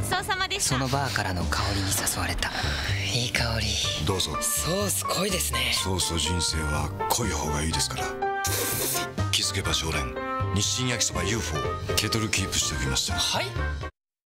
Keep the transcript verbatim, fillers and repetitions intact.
そうさまでした。 そのバーからの香りに誘われた。いい香り。 どうぞ。 ソース濃いですね。 ソースと人生は濃い方がいいですから。気づけば常連日清焼そば ユーフォー ケトルキープしておきました。 はい。